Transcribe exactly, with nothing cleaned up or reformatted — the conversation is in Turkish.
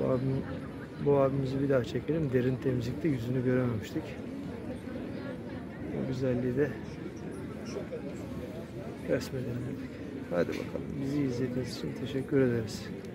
abim, bu abimizi bir daha çekelim. Derin temizlikte yüzünü görememiştik. Bu güzelliği de resmedelim dedik. Hadi bakalım. Bizi izlediğiniz için teşekkür ederiz.